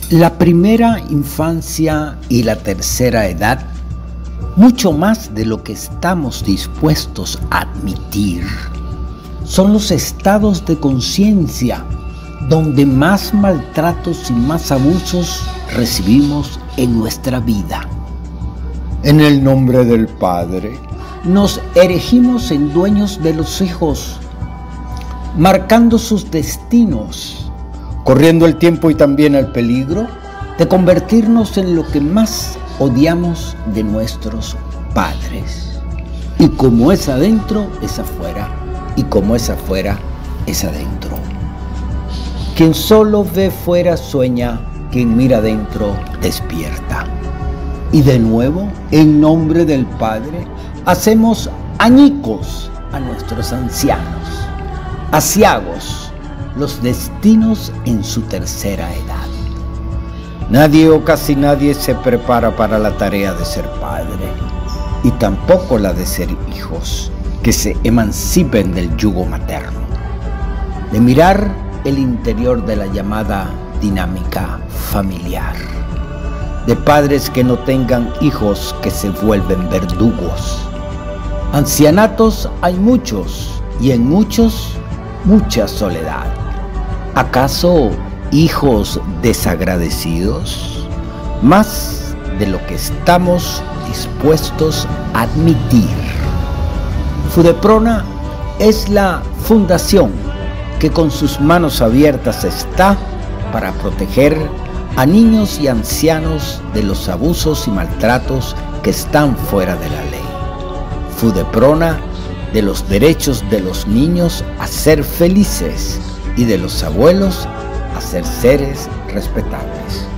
La primera infancia y la tercera edad, mucho más de lo que estamos dispuestos a admitir, son los estados de conciencia donde más maltratos y más abusos recibimos en nuestra vida. En el nombre del Padre, nos erigimos en dueños de los hijos, marcando sus destinos, corriendo el tiempo y también el peligro de convertirnos en lo que más odiamos de nuestros padres. Y como es adentro, es afuera. Y como es afuera, es adentro. Quien solo ve fuera sueña, quien mira adentro despierta. Y de nuevo, en nombre del Padre, hacemos añicos a nuestros ancianos, aciagos los destinos en su tercera edad. Nadie o casi nadie se prepara para la tarea de ser padre, y tampoco la de ser hijos que se emancipen del yugo materno, de mirar el interior de la llamada dinámica familiar, de padres que no tengan hijos que se vuelven verdugos. Ancianatos hay muchos, y en muchos, mucha soledad. ¿Acaso hijos desagradecidos? Más de lo que estamos dispuestos a admitir. Fudeprona es la fundación que con sus manos abiertas está para proteger a niños y ancianos de los abusos y maltratos que están fuera de la ley. Fudeprona de los derechos de los niños a ser felices y de los abuelos a ser seres respetables.